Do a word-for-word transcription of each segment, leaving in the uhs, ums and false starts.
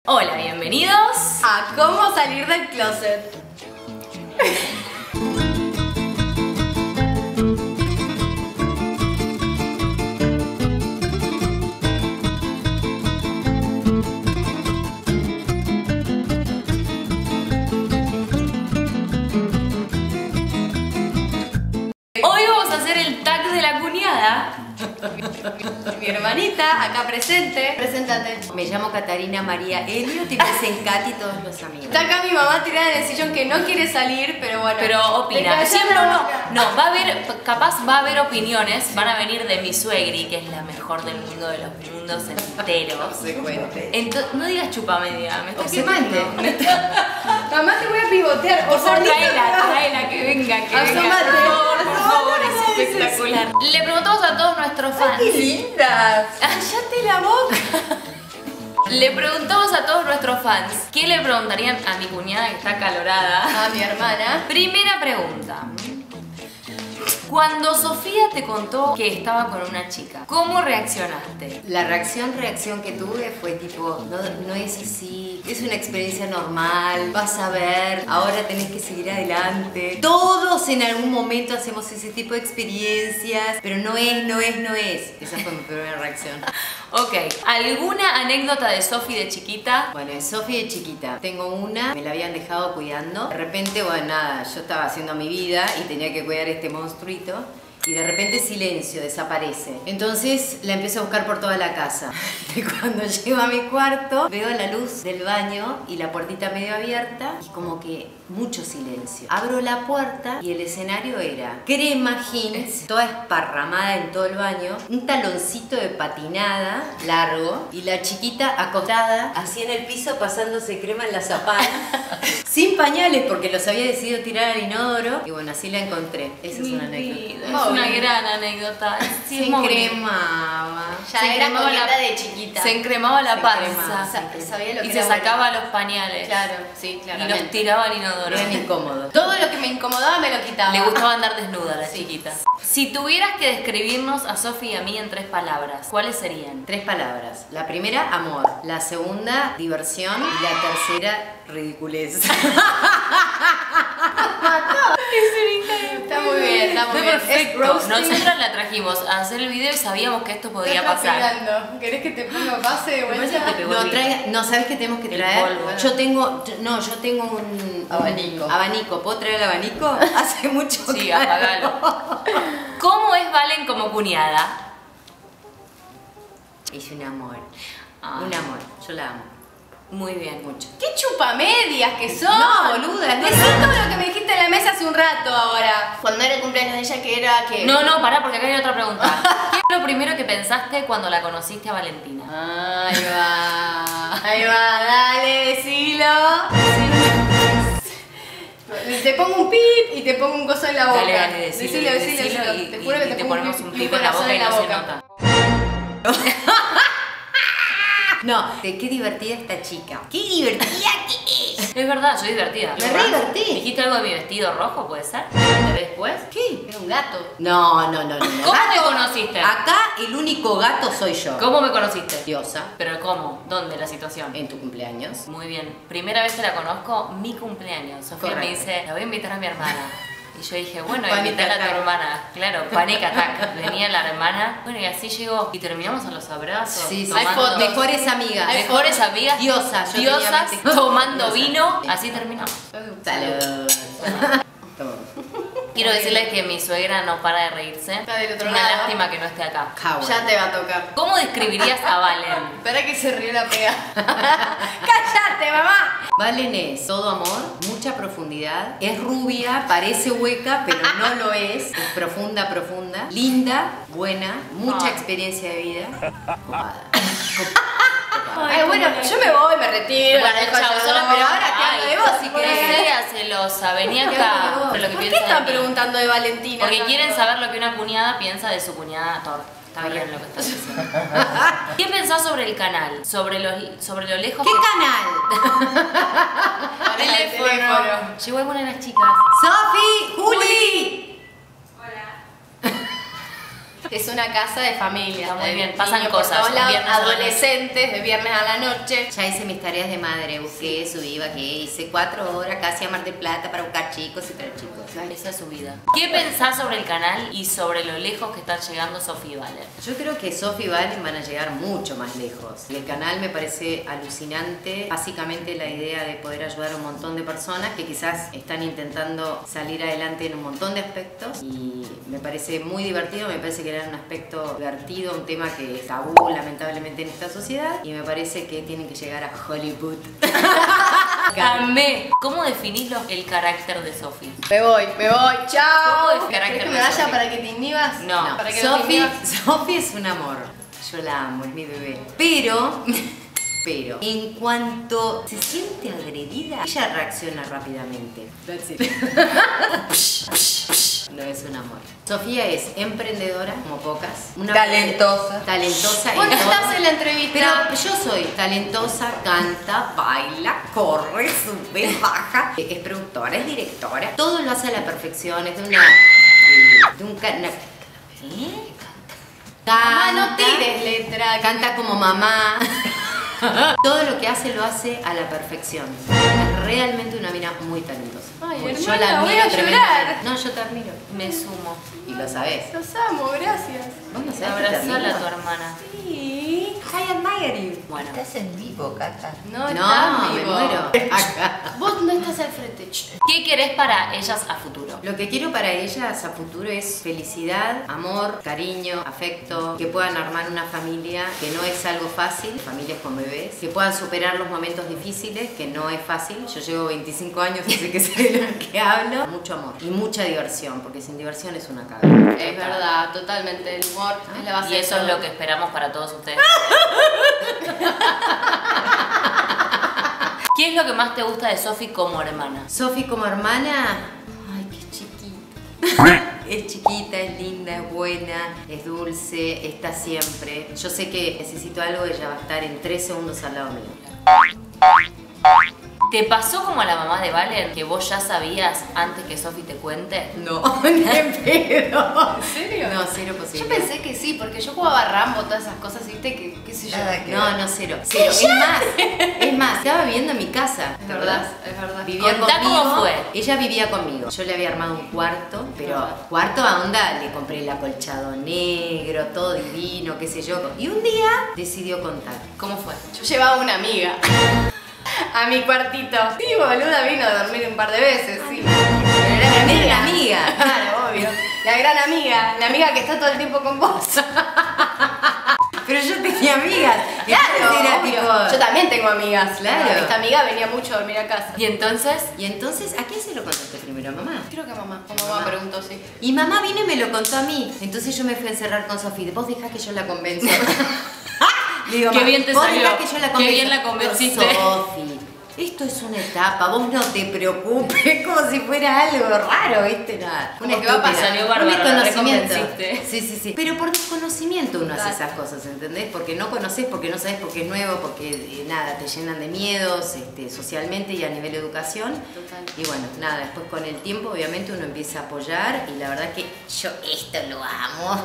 Hola, bienvenidos a Cómo salir del closet. Hoy vamos a hacer el tag de la cuñada. Mi hermanita, acá presente. Preséntate. Me llamo Catarina María Elliot y me dicen Katy todos los amigos. Está acá mi mamá tirada en el sillón que no quiere salir, pero bueno. Pero opina. Siempre no, no, va a haber, capaz va a haber opiniones, van a venir de mi suegri, que es la mejor del mundo de los mundos enteros. Obsecuente. Entonces, no digas chupa media, me está Obsecuente. Mamá, te voy a pivotear. Por favor, traela, traela, que venga, que Asómate. venga. Por favor, por favor, es Asómate. espectacular. Le preguntamos a todos nuestros fans. ¡Qué lindas! ¡Cállate la boca! Le preguntamos a todos nuestros fans ¿qué le preguntarían a mi cuñada que está acalorada? A mi hermana. Primera pregunta. Cuando Sofía te contó que estaba con una chica, ¿cómo reaccionaste? La reacción, reacción que tuve fue tipo, no, no es así, es una experiencia normal, vas a ver, ahora tenés que seguir adelante. Todos en algún momento hacemos ese tipo de experiencias, pero no es, no es, no es. Esa fue mi primera reacción. Ok, ¿alguna anécdota de Sofi de chiquita? Bueno, en Sofi de chiquita, tengo una, me la habían dejado cuidando. De repente, bueno, nada, yo estaba haciendo mi vida y tenía que cuidar este monstruito. Y de repente silencio, desaparece. Entonces la empiezo a buscar por toda la casa. Y cuando llego a mi cuarto, veo la luz del baño y la puertita medio abierta y como que mucho silencio. Abro la puerta y el escenario era crema jeans, toda esparramada en todo el baño, un taloncito de patinada largo y la chiquita acostada así en el piso pasándose crema en la zapata. Sin pañales porque los había decidido tirar al inodoro. Y bueno, así la encontré. Esa es una anécdota. Es una gran anécdota. Sí, Se es muy- encremaba. Ya Se era encremaba coqueta la- de chiquita. Se encremaba la Se panza. encremaba, Sa- sabía lo que Y era se bueno. sacaba los pañales. Claro, sí, Y claramente. los tiraba al inodoro. Eran incómodos. Todo lo que me incomodaba me lo quitaba. Le gustaba andar desnuda a la Sí. chiquita. Si tuvieras que describirnos a Sofi y a mí en tres palabras, ¿cuáles serían? Tres palabras. La primera, amor. La segunda, diversión. Y la tercera, ridiculez. Está muy bien, está muy Fue bien. perfecto. Es roasting. Nosotras la trajimos a hacer el video y sabíamos que esto ¿Qué podía estás pasar. pegando? ¿Querés que te ponga pase de Me parece vuelta? que te pegó No, el traiga, no, ¿sabes qué tenemos que El traer? polvo. Yo tengo, yo- no, yo tengo un Abanico. un abanico. ¿Puedo traer el abanico? Hace mucho Sí, calor. apagalo. ¿Cómo es Valen como cuñada? Es un amor. Ah. Un amor. Yo la amo. Muy bien, mucho. ¡Qué chupamedias que son! No, boluda, no. Decí todo lo que me dijiste en la mesa hace un rato ahora. Cuando era el cumpleaños de ella, que era que... No, no, pará, porque acá hay otra pregunta. ¿Qué es lo primero que pensaste cuando la conociste a Valentina? Ahí va. Ahí va, dale, decilo. Te pongo un pip y te pongo un coso en la boca. Dale, dale, decilo, Decilo, decilo, decilo decilo. y, Te y- juro que y te, te pongo ponemos un un pip, clip en la boca y no se nota. No, de qué divertida esta chica. ¡Qué divertida que es! Es verdad, soy divertida. Me re divertí. ¿Dijiste algo de mi vestido rojo, puede ser? ¿Te ves después? ¿Qué? Era un gato. No, no, no, no. no. ¿Cómo me conociste? Acá el único gato soy yo. ¿Cómo me conociste? Diosa, ¿Pero cómo? ¿Dónde la situación? en tu cumpleaños. Muy bien. Primera vez que la conozco, mi cumpleaños. Sofía me Correcto. dice, la voy a invitar a mi hermana. Y yo dije, bueno, Panic invitar a tu attack. hermana. Claro, panic attack. Venía la hermana. Bueno, y así llegó. Y terminamos a los abrazos. Sí, sí. Hay tomando- fotos. Mejores amigas. Mejores amigas. Diosas, yo Diosas, tenía mente. tomando Diosa. vino. Así terminamos. Salud. Toma. Quiero decirles que mi suegra no para de reírse. Está del otro Una lado. lástima que no esté acá. Coward. Ya te va a tocar. ¿Cómo describirías a Valen? Espera que se rió la pega. ¡Cállate, mamá! Valen es todo amor, mucha profundidad. Es rubia, parece hueca, pero no lo es. Es profunda, profunda. Linda, buena, mucha Ay. experiencia de vida. Copada. Ay, bueno, yo me voy, me retiro. Bueno, la dejo chao, allá. solo Pero esperaba- ahora te hablo Ay, de vos si No querés. seas celosa, vení ¿Por qué acá. hablo de vos? Pero lo que ¿Por qué piensa están de mí. preguntando de Valentina? Porque tanto? quieren saber lo que una cuñada piensa de su cuñada torta. Está bien lo que estás diciendo. ¿Qué pensás sobre el canal? Sobre lo, sobre lo lejos ¿Qué que... canal? Para el Teléfono. teléfono. Llegó alguna de las chicas. Sofi, Juli. Es una casa de familia. Está muy de bien, pasan niños por cosas, todos lados, viernes a la noche. adolescentes, de viernes a la noche. Ya hice mis tareas de madre, busqué, subí, bajé, hice cuatro horas casi a Mar del Plata para buscar chicos y traer chicos. Esa es su vida. ¿Qué pensás sobre el canal y sobre lo lejos que están llegando Sofi y Valen? Yo creo que Sofi y Valen van a llegar mucho más lejos. El canal me parece alucinante. Básicamente la idea de poder ayudar a un montón de personas que quizás están intentando salir adelante en un montón de aspectos. Y me parece muy divertido, me parece que era un aspecto divertido, un tema que es tabú lamentablemente en esta sociedad. Y me parece que tienen que llegar a Hollywood. Amé. ¿Cómo definís lo- el carácter de Sofi? Me voy, me voy, chao. ¿Cómo es carácter ¿Querés que de me vaya Sofi? para que te inhibas? No. ¿Para que no te Sofi, inhibas? Sofi es un amor. Yo la amo, es mi bebé. Pero, pero, en cuanto se siente agredida, ella reacciona rápidamente. That's it. No es un amor. Sofía es emprendedora, como pocas. Una Talentosa. Talentosa. Vos no en todo. estás en la entrevista. Pero yo soy talentosa, canta, baila, corre, sube, baja. Es productora, es directora. Todo lo hace a la perfección. Es de una... De un... ca- una- ¿Eh? Mamá, no Canta, tires letra. Canta como mamá. Todo lo que hace lo hace a la perfección. Es realmente una mina muy talentosa. Ay, Muy- hermana, yo la voy admiro a llorar. tremendamente. No, yo te admiro. Me sumo. Y lo sabés. Los amo, gracias. Vos no sabés que te Abrazala admiro. a tu hermana. Sí. I admire you. Bueno. Estás en vivo, Cata. No, No, estás me vivo. muero. Acá. Vos no estás al frente. Ch. ¿Qué querés para ellas a futuro? Lo que quiero para ellas a futuro es felicidad, amor, cariño, afecto, que puedan armar una familia que no es algo fácil, familias con bebés, que puedan superar los momentos difíciles, que no es fácil. Yo llevo veinticinco años, así que sé de lo que hablo. Mucho amor y mucha diversión, porque sin diversión es una caga. Es verdad, totalmente. El humor es la base Y de eso es todo. lo que esperamos para todos ustedes. ¿Qué es lo que más te gusta de Sofi como hermana? Sofi como hermana, ay, qué chiquita. Es chiquita, es linda, es buena, es dulce, está siempre. Yo sé que necesito algo, ella va a estar en tres segundos al lado mío. ¿Te pasó como a la mamá de Valen, que vos ya sabías antes que Sofi te cuente? No, ni en pedo. ¿En serio? No, cero posible. Yo pensé que sí, porque yo jugaba Rambo, todas esas cosas, ¿viste? Que, qué sé yo. Nada que No, ver. no, cero. Cero. Es más, es más, estaba viviendo en mi casa. Es ¿te verdad, acordás? es verdad. Vivía Contá conmigo. cómo fue. Ella vivía conmigo. Yo le había armado un cuarto, pero Ah. cuarto a onda, le compré el acolchado negro, todo divino, qué sé yo. Y un día decidió contar. ¿Cómo fue? Yo llevaba una amiga a mi cuartito. Sí, boluda, vino a dormir un par de veces, sí. Pero era mi Era la amiga. Claro, obvio. La gran amiga, la amiga que está todo el tiempo con vos. Pero yo tenía amigas. Claro, Entonces era obvio. tipo- Yo también tengo amigas. Claro. Esta amiga venía mucho a dormir a casa. Y entonces, Y entonces, ¿a quién se lo contaste primero, mamá? Creo que a mamá. O mamá preguntó, sí. Y mamá vino y me lo contó a mí. Entonces yo me fui a encerrar con Sofía. Vos dejás que yo la convenzo. Le digo, Qué "Ma, bien te vos salió. dejás que yo la Qué convenzo". bien la convenciste. Sofi, esto es una etapa, vos no te preocupes, como si fuera algo raro, ¿viste? Nada. Como Una que va a estúpida. pasar, salió Un bárbaro, la desconocimiento. reconvenciste. Sí, sí, sí. Pero por desconocimiento uno hace Total. esas cosas, ¿entendés? Porque no conoces, porque no sabes, porque es nuevo, porque eh, nada, te llenan de miedos este, socialmente y a nivel de educación. Total. Y bueno, nada, después con el tiempo obviamente uno empieza a apoyar y la verdad que yo esto lo amo.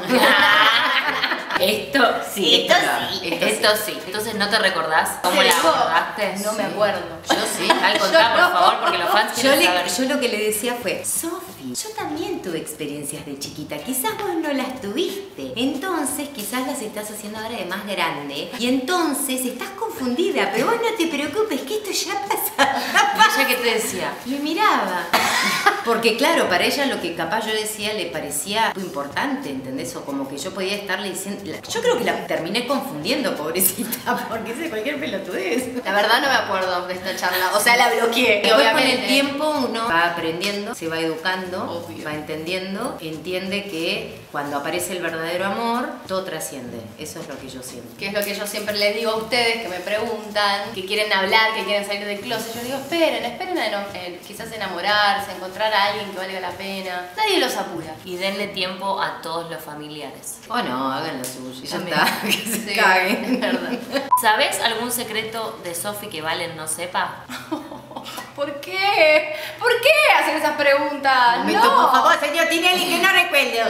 esto sí. Esto sí. Esto sí. Entonces, ¿no te recordás cómo ¿Te la digo? abordaste? No me acuerdo. Yo sí. Al contá, por Yo no. favor, porque los fans Yo, quieren le- saber. yo lo que le decía fue, Sofi, yo también tuve experiencias de chiquita, quizás vos no las tuviste, entonces quizás las estás haciendo ahora de más grande y entonces estás confundida, pero vos no te preocupes que esto ya pasa. ¿Y ella qué te decía? Me miraba. Porque claro, para ella lo que capaz yo decía le parecía muy importante, ¿entendés? O como que yo podía estarle diciendo... la- Yo creo que la terminé confundiendo, pobrecita, porque es de cualquier pelotudez. La verdad no me acuerdo de esta charla. O sea, la bloqueé. Después con obviamente. el tiempo uno va aprendiendo, se va educando, Obvio. va entendiendo, entiende que cuando aparece el verdadero amor, todo trasciende. Eso es lo que yo siento. Que es lo que yo siempre les digo a ustedes que me preguntan, que quieren hablar, que quieren salir del closet. Yo digo, esperen, esperen a eno- eh, quizás enamorarse, encontrar a alguien que valga la pena. Nadie los apura. Y denle tiempo a todos los familiares. O no, hagan lo suyo y ya También. está, que se Sí, caguen. es verdad. ¿Sabés algún secreto de Sofi que Valen no sepa? ¿Por qué? ¿Por qué hacen esas preguntas? Momento, no. por favor, señor Tinelli, que no recuerdo.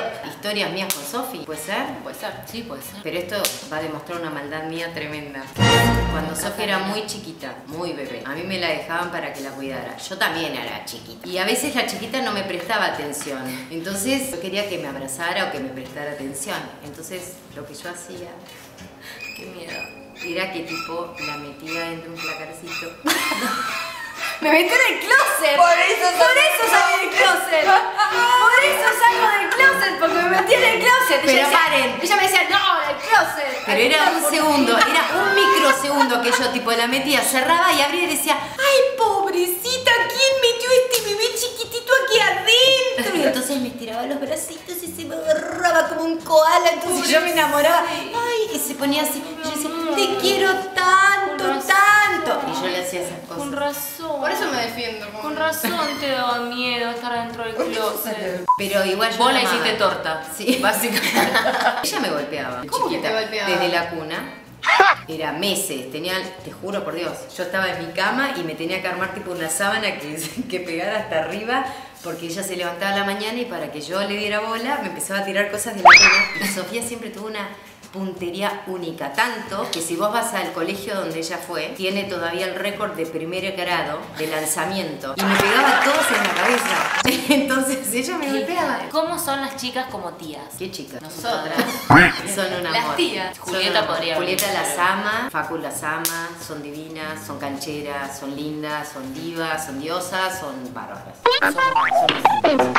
historias mías con Sofi, ¿puede ser? Puede ser. Sí, puede ser. Pero esto va a demostrar una maldad mía tremenda. Cuando Sofi era muy chiquita, muy bebé, a mí me la dejaban para que la cuidara. Yo también era chiquita. Y a veces la chiquita no me prestaba atención. Entonces yo quería que me abrazara o que me prestara atención. Entonces lo que yo hacía Qué miedo. era que tipo la metía dentro de un placarcito. Me metí en el closet. Por eso Por eso salí del closet. Por eso salgo del closet, porque me metí en el closet. Pero ella decía- paren. Ella me decía, no, del closet. Pero era un segundo, era un microsegundo que yo tipo la metía, cerraba y abría y decía, ay pobrecita, ¿quién metió este bebé chiquitito aquí adentro? Y entonces me estiraba los bracitos y se me agarraba como un koala, entonces yo me enamoraba, ay, y se ponía así, y yo decía, te quiero tanto, tanto. Y yo le hacía esas Con cosas. razón. Por eso me defiendo. como- Con razón te daba miedo estar dentro del closet. Pero igual yo Vos la la amaba. hiciste torta. Sí, básicamente. Ella me golpeaba. ¿Cómo que chiquita, te golpeaba? Desde la cuna. Era meses, tenía, te juro por Dios, yo estaba en mi cama y me tenía que armar tipo una sábana que, que pegara hasta arriba porque ella se levantaba a la mañana y para que yo le diera bola me empezaba a tirar cosas de la cuna. Y Sofía siempre tuvo una puntería única, tanto que si vos vas al colegio donde ella fue, tiene todavía el récord de primer grado de lanzamiento y me pegaba todos en la cabeza. Entonces ella me golpeaba. ¿Cómo son las chicas como tías? ¿Qué chicas? Nosotras. Son un Las amor. tías. Son Julieta un amor. podría Julieta venir. las ama, Facu las ama, son divinas, son cancheras, son lindas, son divas, son diosas, son bárbaras. Son, son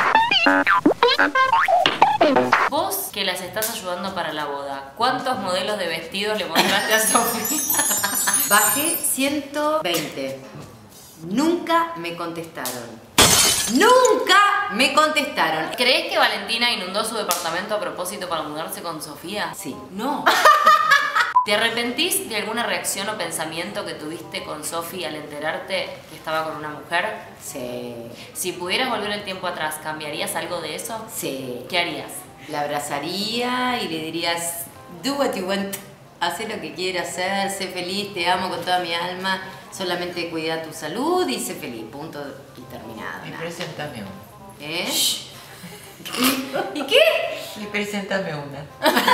Vos que las estás ayudando para la boda, ¿cuántos modelos de vestidos le mostraste a Sofía? Bajé ciento veinte. Nunca me contestaron. Nunca me contestaron. ¿Crees que Valentina inundó su departamento a propósito para mudarse con Sofía? Sí. No. ¿Te arrepentís de alguna reacción o pensamiento que tuviste con Sofi al enterarte que estaba con una mujer? Sí. Si pudieras volver el tiempo atrás, ¿cambiarías algo de eso? Sí. ¿Qué harías? La abrazaría y le dirías, do what you want, haz lo que quieras hacer, sé feliz, te amo con toda mi alma, solamente cuida tu salud y sé feliz, punto y terminado. Y nada. preséntame una. ¿Eh? ¿Y qué? Y preséntame una.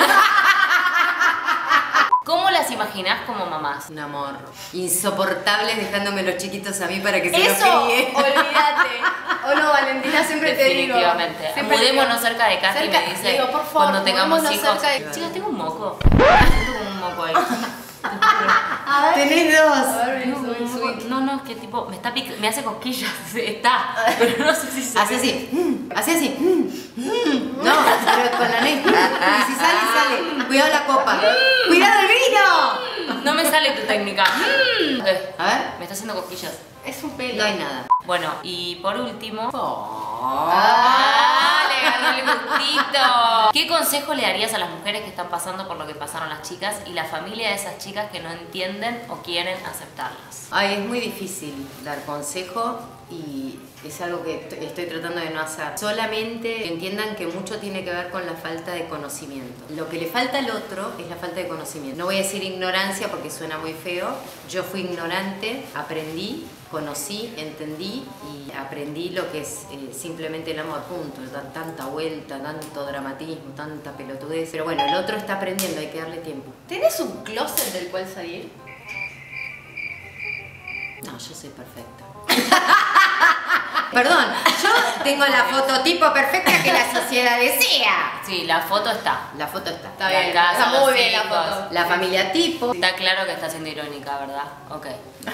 ¿Cómo las imaginás como mamás? Un amor. Insoportables dejándome los chiquitos a mí para que se los Eso, críe. olvídate. O no, Valentina, siempre te digo. Definitivamente. Siempre te Mudémonos digo, cerca de casa cerca- y me dice, le digo, por favor, cuando tengamos mudémonos hijos, cerca de- chicas, tengo un moco. Siento como un moco ahí. A ver. Tenés A dos. ver, No, subí, subí. no, no, es que tipo, me está pic- me hace cosquillas, está, pero no sé si se Hace así, mm, hace así, mm, mm. No, pero con la neta. Y si sale, sale. Cuidado la copa. Cuidado el vino. No me sale tu técnica. Eh, A ver. me está haciendo cosquillas. Es un pelo. No hay nada. Bueno, y por último... Oh. ¡Ah! Le agarró el gustito. ¿Qué consejo le darías a las mujeres que están pasando por lo que pasaron las chicas y la familia de esas chicas que no entienden o quieren aceptarlas? Ay, es muy difícil dar consejo y es algo que t- estoy tratando de no hacer. Solamente que entiendan que mucho tiene que ver con la falta de conocimiento. Lo que le falta al otro es la falta de conocimiento. No voy a decir ignorancia porque suena muy feo. Yo fui ignorante, aprendí, conocí, entendí y aprendí lo que es eh, simplemente el amor, punto. Da tanta vuelta, tanto dramatismo, tanta pelotudez. Pero bueno, el otro está aprendiendo, hay que darle tiempo. ¿Tenés un closet del cual salir? No, yo soy perfecta. Perdón, yo tengo la fototipo perfecta que la sociedad desea. Sí, la foto está. La foto está. Está La bien, casa, está muy los bien la hijos. foto. La familia tipo. Está claro que está siendo irónica, ¿verdad? Ok.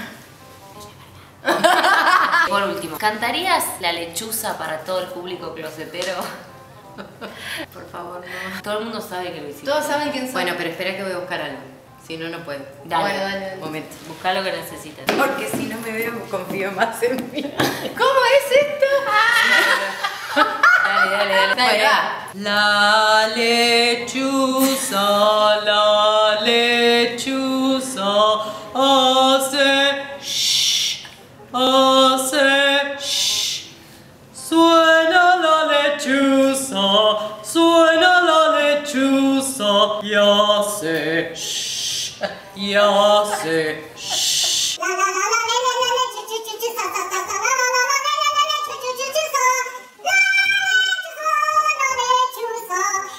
Por último, ¿cantarías La Lechuza para todo el público closetero? Por favor, no. Todo el mundo sabe que lo hiciste. Todos saben quién soy. Bueno, pero espera que voy a buscar algo. Si no, no puedo. Dale. Bueno, dale, dale. Momento. Busca lo que necesites. Porque si no me veo, confío más en mí. ¿Cómo es esto? Dale, dale, dale. Dale, va. La lechuza, la lechuza hace shh, hace shh. Suena la lechuza, suena la lechuza y hace shh, y hace shh. La la la la la la la la chu chu chu chu sa sa sa sa la la la la la la la la chu chu chu chu sa la la la chu sa la la chu sa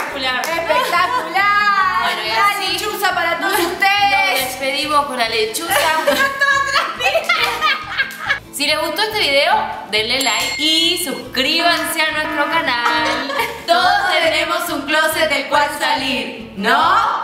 espectacular. ¡Espectacular! Bueno, y ¡La así- lechuza para todos Nos ustedes! despedimos con la lechuza. Si les gustó este video, denle like y suscríbanse a nuestro canal. Todos tenemos un closet del cual salir, ¿no?